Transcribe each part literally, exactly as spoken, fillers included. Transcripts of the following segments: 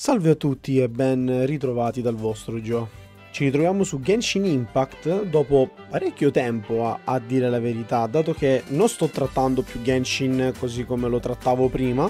Salve a tutti e ben ritrovati dal vostro Gio. Ci ritroviamo su Genshin Impact dopo parecchio tempo a, a dire la verità, dato che non sto trattando più Genshin così come lo trattavo prima,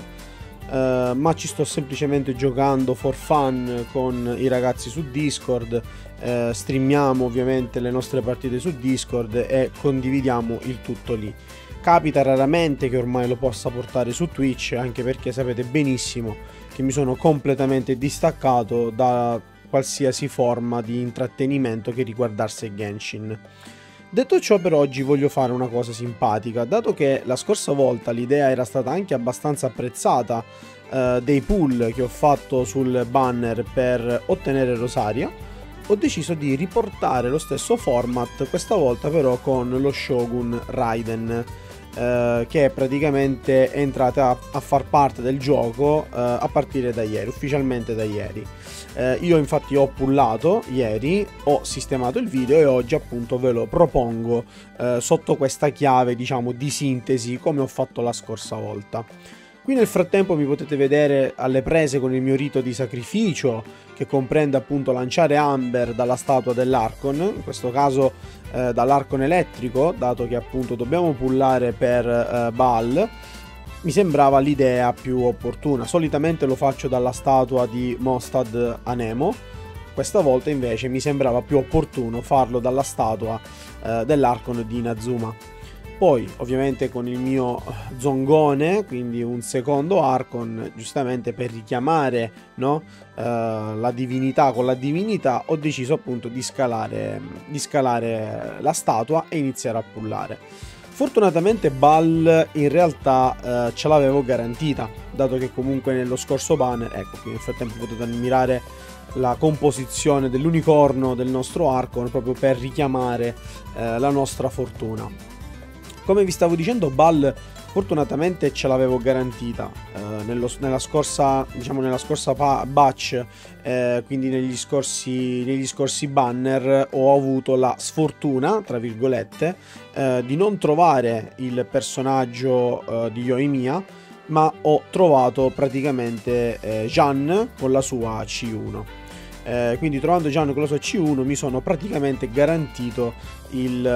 eh, ma ci sto semplicemente giocando for fun con i ragazzi su Discord, eh, streamiamo ovviamente le nostre partite su Discord e condividiamo il tutto lì. Capita raramente che ormai lo possa portare su Twitch, anche perché sapete benissimo che mi sono completamente distaccato da qualsiasi forma di intrattenimento che riguardasse Genshin. Detto ciò, per oggi voglio fare una cosa simpatica, dato che la scorsa volta l'idea era stata anche abbastanza apprezzata eh, dei pull che ho fatto sul banner per ottenere Rosaria. Ho deciso di riportare lo stesso format, questa volta però con lo Shogun Raiden, Uh, che è praticamente entrata a, a far parte del gioco uh, a partire da ieri, ufficialmente da ieri. Uh, io infatti ho pullato ieri, ho sistemato il video e oggi appunto ve lo propongo uh, sotto questa chiave, diciamo, di sintesi, come ho fatto la scorsa volta. Qui nel frattempo mi potete vedere alle prese con il mio rito di sacrificio, che comprende appunto lanciare Amber dalla statua dell'Archon, in questo caso eh, dall'Archon elettrico, dato che appunto dobbiamo pullare per eh, Baal. Mi sembrava l'idea più opportuna. Solitamente lo faccio dalla statua di Mostad Anemo, questa volta invece mi sembrava più opportuno farlo dalla statua eh, dell'Archon di Inazuma. Poi ovviamente con il mio Zongone, quindi un secondo Archon, giustamente per richiamare, no, uh, la divinità con la divinità, ho deciso appunto di scalare, di scalare la statua e iniziare a pullare. Fortunatamente Baal in realtà uh, ce l'avevo garantita, dato che comunque nello scorso banner, ecco qui nel frattempo potete ammirare la composizione dell'unicorno del nostro Archon proprio per richiamare uh, la nostra fortuna. Come vi stavo dicendo, Baal fortunatamente ce l'avevo garantita eh, nello, nella scorsa, diciamo nella scorsa batch, eh, quindi negli scorsi, negli scorsi banner ho avuto la sfortuna, tra virgolette, eh, di non trovare il personaggio eh, di Yoimiya, ma ho trovato praticamente eh, Jeanne con la sua C uno. Eh, quindi trovando Jeanne con la sua C uno mi sono praticamente garantito il,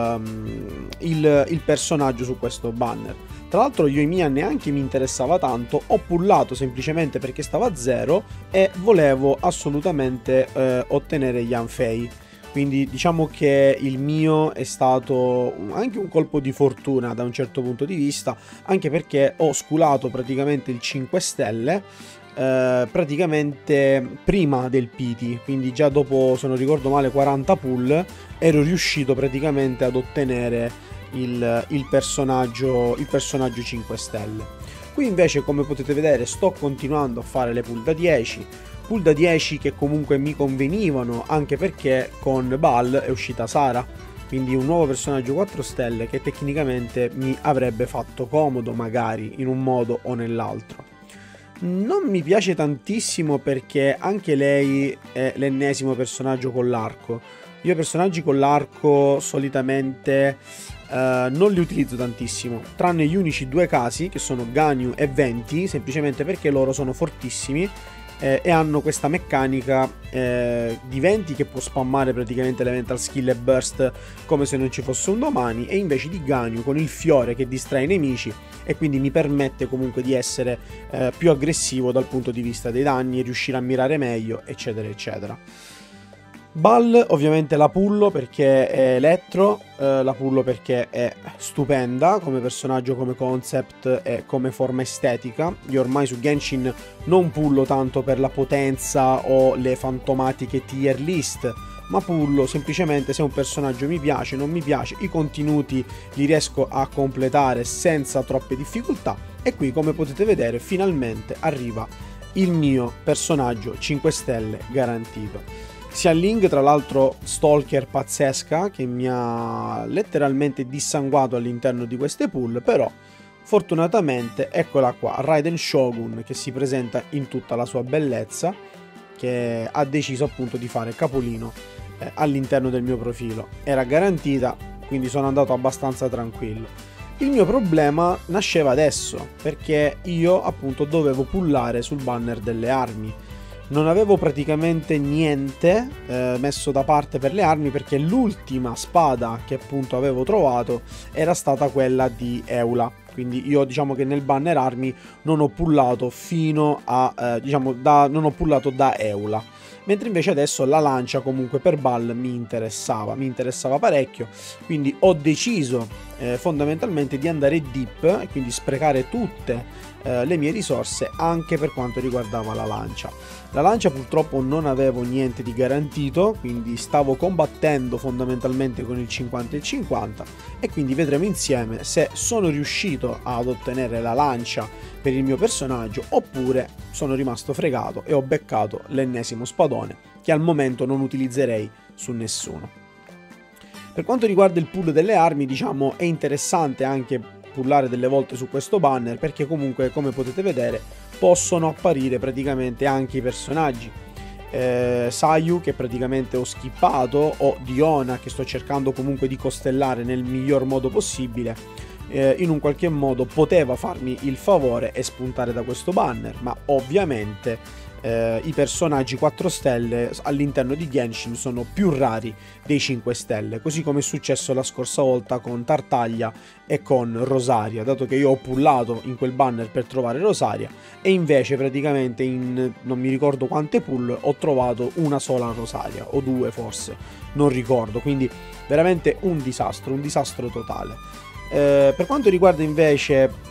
uh, il, il personaggio su questo banner. Tra l'altro Yoimiya neanche mi interessava tanto, ho pullato semplicemente perché stava a zero e volevo assolutamente eh, ottenere Yanfei. Quindi diciamo che il mio è stato anche un colpo di fortuna da un certo punto di vista, anche perché ho sculato praticamente il cinque stelle Uh, praticamente prima del P T, quindi già dopo, se non ricordo male, quaranta pull ero riuscito praticamente ad ottenere il, il personaggio il personaggio cinque stelle. Qui invece, come potete vedere, sto continuando a fare le pull da dieci, pull da dieci che comunque mi convenivano, anche perché con Baal è uscita Sara, quindi un nuovo personaggio quattro stelle che tecnicamente mi avrebbe fatto comodo magari in un modo o nell'altro. Non mi piace tantissimo perché anche lei è l'ennesimo personaggio con l'arco. Io personaggi con l'arco solitamente eh, non li utilizzo tantissimo, tranne gli unici due casi che sono Ganyu e Venti, semplicemente perché loro sono fortissimi eh, e hanno questa meccanica eh, di Venti che può spammare praticamente elemental skill e burst come se non ci fosse un domani, e invece di Ganyu con il fiore che distrae i nemici e quindi mi permette comunque di essere eh, più aggressivo dal punto di vista dei danni, riuscire a mirare meglio, eccetera eccetera. Baal ovviamente la pullo perché è elettro, eh, la pullo perché è stupenda come personaggio, come concept e come forma estetica. Io ormai su Genshin non pullo tanto per la potenza o le fantomatiche tier list, ma pullo semplicemente se un personaggio mi piace, non mi piace, i contenuti li riesco a completare senza troppe difficoltà, e qui, come potete vedere, finalmente arriva il mio personaggio cinque stelle garantito. Sia Ling, tra l'altro stalker pazzesca, che mi ha letteralmente dissanguato all'interno di queste pull, però fortunatamente eccola qua, Raiden Shogun, che si presenta in tutta la sua bellezza, che ha deciso appunto di fare capolino eh, all'interno del mio profilo. Era garantita, quindi sono andato abbastanza tranquillo. Il mio problema nasceva adesso, perché io appunto dovevo pullare sul banner delle armi. non avevo praticamente niente eh, messo da parte per le armi, perché l'ultima spada che appunto avevo trovato era stata quella di Eula. Quindi io diciamo che nel banner armi non ho pullato fino a eh, diciamo da, non ho pullato da Eula, mentre invece adesso la lancia comunque per Bal mi interessava, mi interessava parecchio, quindi ho deciso eh, fondamentalmente di andare deep e quindi sprecare tutte eh, le mie risorse anche per quanto riguardava la lancia. La lancia purtroppo non avevo niente di garantito, quindi stavo combattendo fondamentalmente con il cinquanta e cinquanta, e quindi vedremo insieme se sono riuscito ad ottenere la lancia per il mio personaggio oppure sono rimasto fregato e ho beccato l'ennesimo spadone che al momento non utilizzerei su nessuno. Per quanto riguarda il pool delle armi, diciamo è interessante anche pullare delle volte su questo banner, perché comunque, come potete vedere, possono apparire praticamente anche i personaggi. eh, Sayu, che praticamente ho skippato, o Diona, che sto cercando comunque di costellare nel miglior modo possibile, eh, in un qualche modo poteva farmi il favore e spuntare da questo banner, ma ovviamente eh, i personaggi quattro stelle all'interno di Genshin sono più rari dei cinque stelle, così come è successo la scorsa volta con Tartaglia e con Rosaria, dato che io ho pullato in quel banner per trovare Rosaria e invece praticamente in non mi ricordo quante pull ho trovato una sola Rosaria, o due forse, non ricordo, quindi veramente un disastro, un disastro totale. Eh, per quanto riguarda invece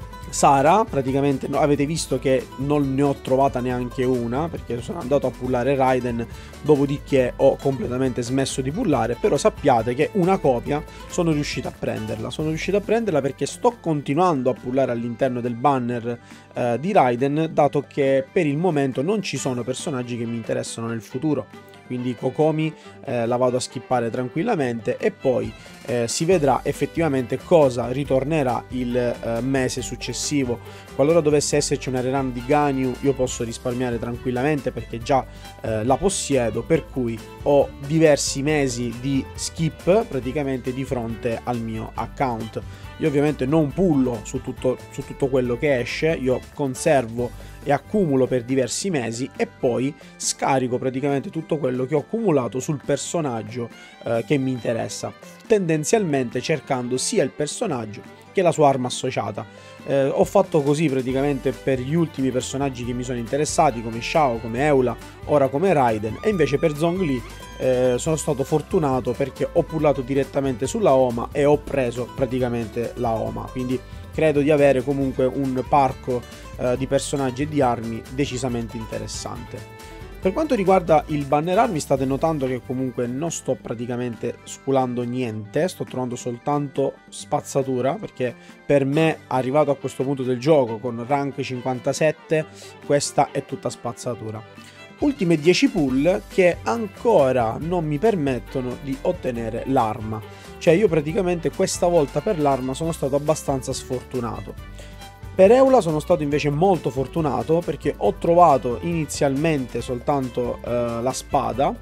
Sara, praticamente no, avete visto che non ne ho trovata neanche una, perché sono andato a pullare Raiden, dopodiché ho completamente smesso di pullare, però sappiate che una copia sono riuscito a prenderla, sono riuscito a prenderla perché sto continuando a pullare all'interno del banner eh, di Raiden, dato che per il momento non ci sono personaggi che mi interessano nel futuro. Quindi Kokomi eh, la vado a skippare tranquillamente e poi eh, si vedrà effettivamente cosa ritornerà il eh, mese successivo. Qualora dovesse esserci una rerun di Ganyu, io posso risparmiare tranquillamente perché già eh, la possiedo, per cui ho diversi mesi di skip praticamente di fronte al mio account. Io ovviamente non pullo su tutto, su tutto quello che esce, io conservo e accumulo per diversi mesi e poi scarico praticamente tutto quello che ho accumulato sul personaggio eh, che mi interessa, tendenzialmente cercando sia il personaggio che la sua arma associata. Eh, ho fatto così praticamente per gli ultimi personaggi che mi sono interessati, come Xiao, come Eula, ora come Raiden, e invece per Zhongli eh, sono stato fortunato perché ho pullato direttamente sulla Homa e ho preso praticamente la Homa, quindi credo di avere comunque un parco eh, di personaggi e di armi decisamente interessante. Per quanto riguarda il banner armi, state notando che comunque non sto praticamente sculando niente, sto trovando soltanto spazzatura, perché per me, arrivato a questo punto del gioco con rank cinquantasette, questa è tutta spazzatura. Ultime dieci pull che ancora non mi permettono di ottenere l'arma, cioè io praticamente questa volta per l'arma sono stato abbastanza sfortunato. Per Eula sono stato invece molto fortunato perché ho trovato inizialmente soltanto eh, la spada,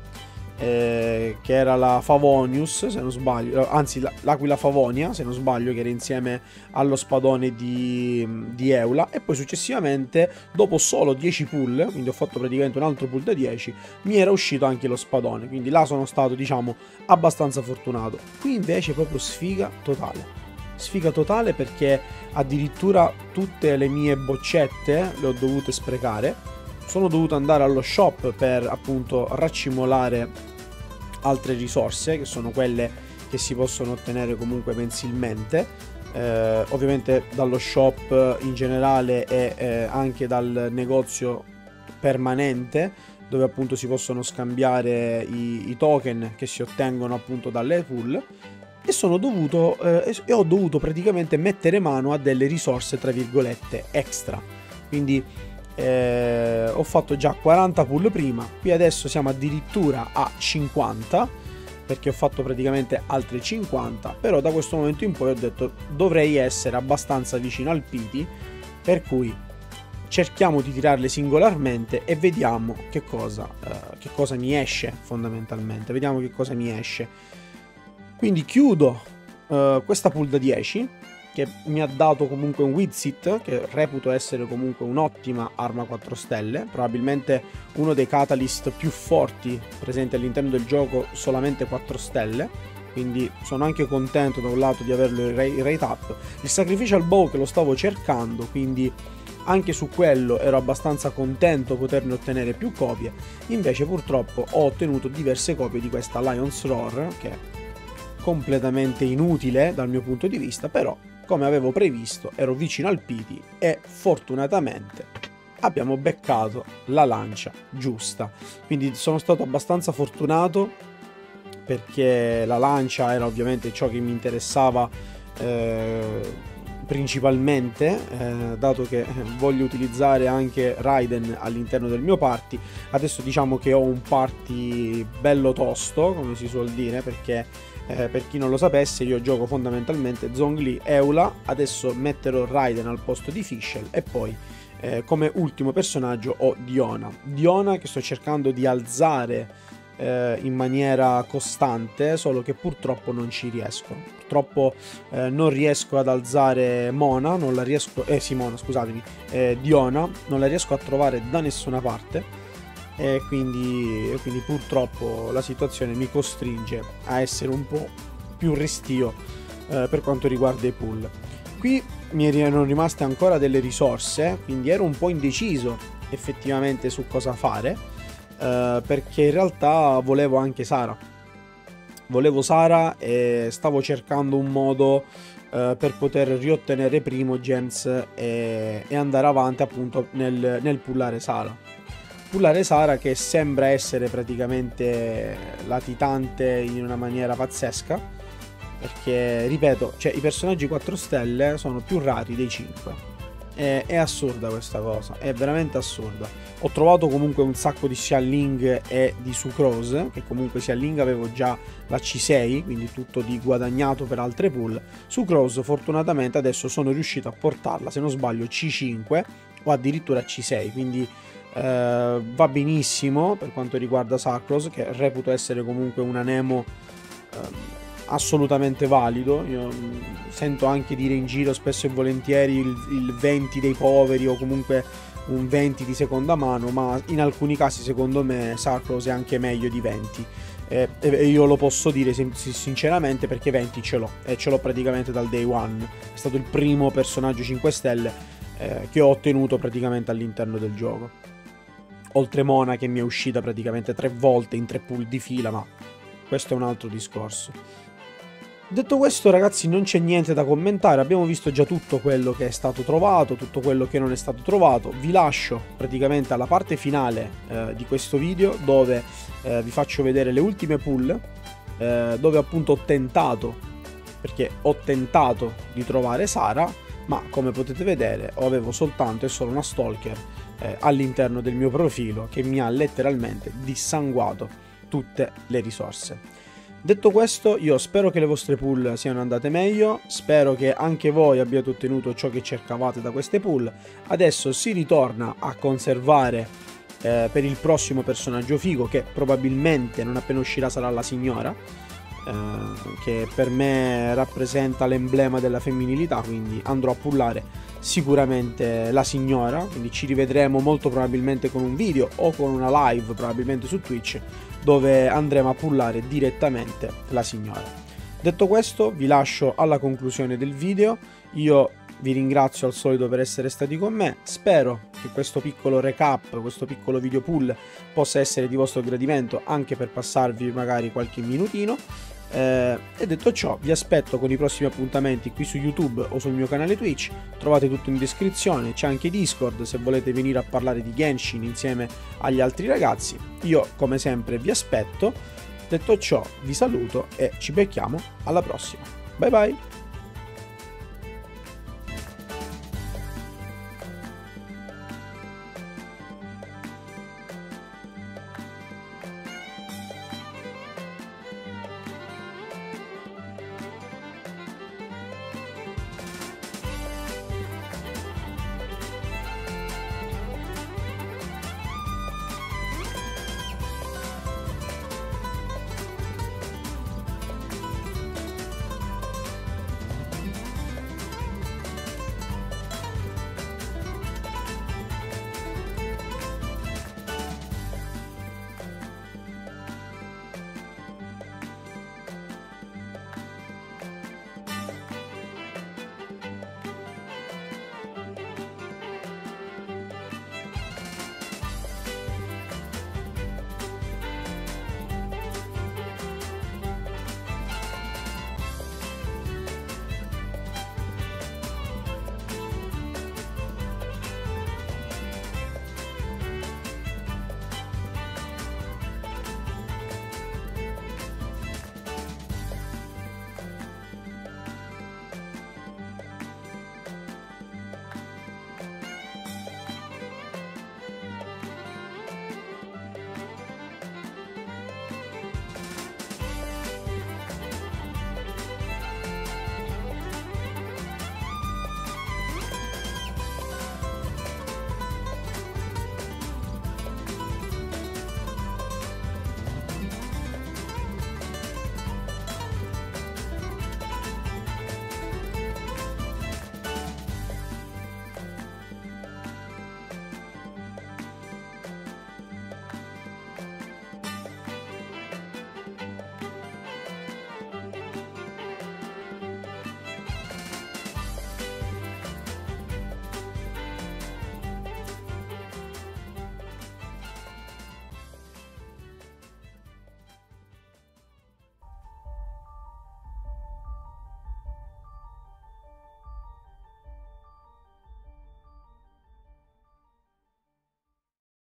eh, che era la Favonius, se non sbaglio, anzi l'Aquila Favonia, se non sbaglio, che era insieme allo spadone di, di Eula, e poi successivamente, dopo solo dieci pull, quindi ho fatto praticamente un altro pull da dieci, mi era uscito anche lo spadone, quindi là sono stato, diciamo, abbastanza fortunato. Qui invece proprio sfiga totale. Sfiga totale perché addirittura tutte le mie boccette le ho dovute sprecare, sono dovuto andare allo shop per appunto raccimolare altre risorse che sono quelle che si possono ottenere comunque mensilmente, eh, ovviamente dallo shop in generale e eh, anche dal negozio permanente, dove appunto si possono scambiare i, i token che si ottengono appunto dalle pull. E sono dovuto eh, e ho dovuto praticamente mettere mano a delle risorse tra virgolette extra, quindi eh, ho fatto già quaranta pull prima, qui adesso siamo addirittura a cinquanta perché ho fatto praticamente altre cinquanta, però da questo momento in poi ho detto dovrei essere abbastanza vicino al Pity, per cui cerchiamo di tirarle singolarmente e vediamo che cosa, eh, che cosa mi esce fondamentalmente, vediamo che cosa mi esce. Quindi chiudo uh, questa pull da dieci che mi ha dato comunque un Wizit, che reputo essere comunque un'ottima arma quattro stelle, probabilmente uno dei catalyst più forti presenti all'interno del gioco, solamente quattro stelle, quindi sono anche contento da un lato di averlo in rate up. Il Sacrificial Bow che lo stavo cercando, quindi anche su quello ero abbastanza contento poterne ottenere più copie, invece purtroppo ho ottenuto diverse copie di questa Lion's Roar, che è completamente inutile dal mio punto di vista, però come avevo previsto ero vicino al Pity e fortunatamente abbiamo beccato la lancia giusta, quindi sono stato abbastanza fortunato perché la lancia era ovviamente ciò che mi interessava eh, principalmente, eh, dato che voglio utilizzare anche Raiden all'interno del mio party. Adesso diciamo che ho un party bello tosto, come si suol dire, perché eh, per chi non lo sapesse io gioco fondamentalmente Zhongli, Eula, adesso metterò Raiden al posto di Fischl e poi eh, come ultimo personaggio ho Diona. Diona che sto cercando di alzare in maniera costante, solo che purtroppo non ci riesco. Purtroppo eh, non riesco ad alzare Mona, non la riesco, eh sì Mona scusatemi, eh, Diona, non la riesco a trovare da nessuna parte e quindi, e quindi purtroppo la situazione mi costringe a essere un po' più restio eh, per quanto riguarda i pull. Qui mi erano rimaste ancora delle risorse, quindi ero un po' indeciso effettivamente su cosa fare. Uh, perché in realtà volevo anche Sara volevo Sara e stavo cercando un modo uh, per poter riottenere Primogems e, e andare avanti appunto nel, nel pullare Sara pullare Sara che sembra essere praticamente latitante in una maniera pazzesca, perché ripeto, cioè i personaggi quattro stelle sono più rari dei cinque. È, è assurda questa cosa, è veramente assurda. Ho trovato comunque un sacco di Xialing e di Sucrose, che comunque Xialing avevo già la C sei, quindi tutto di guadagnato per altre pull. Sucrose fortunatamente adesso sono riuscito a portarla, se non sbaglio, C cinque o addirittura C sei, quindi eh, va benissimo per quanto riguarda Sucrose, che reputo essere comunque una Nemo eh, assolutamente valido. Io sento anche dire in giro spesso e volentieri il, il venti dei poveri o comunque un venti di seconda mano, ma in alcuni casi secondo me Sucrose è anche meglio di venti eh, e io lo posso dire sinceramente perché venti ce l'ho e ce l'ho praticamente dal day one. È stato il primo personaggio cinque stelle eh, che ho ottenuto praticamente all'interno del gioco, oltre Mona che mi è uscita praticamente tre volte in tre pull di fila, ma questo è un altro discorso. Detto questo ragazzi, non c'è niente da commentare, abbiamo visto già tutto quello che è stato trovato, tutto quello che non è stato trovato. Vi lascio praticamente alla parte finale eh, di questo video, dove eh, vi faccio vedere le ultime pull, eh, dove appunto ho tentato, perché ho tentato di trovare Sara, ma come potete vedere avevo soltanto e solo una Stalker eh, all'interno del mio profilo, che mi ha letteralmente dissanguato tutte le risorse. Detto questo, io spero che le vostre pull siano andate meglio, spero che anche voi abbiate ottenuto ciò che cercavate da queste pull. Adesso si ritorna a conservare eh, per il prossimo personaggio figo, che probabilmente non appena uscirà sarà la signora, eh, che per me rappresenta l'emblema della femminilità, quindi andrò a pullare sicuramente la signora, quindi ci rivedremo molto probabilmente con un video o con una live probabilmente su Twitch, dove andremo a pullare direttamente la signora. Detto questo, vi lascio alla conclusione del video. Io vi ringrazio al solito per essere stati con me, spero che questo piccolo recap, questo piccolo video pull possa essere di vostro gradimento anche per passarvi magari qualche minutino. Eh, e detto ciò, vi aspetto con i prossimi appuntamenti qui su YouTube o sul mio canale Twitch, trovate tutto in descrizione, c'è anche Discord se volete venire a parlare di Genshin insieme agli altri ragazzi. Io come sempre vi aspetto. Detto ciò, vi saluto e ci becchiamo alla prossima. Bye bye!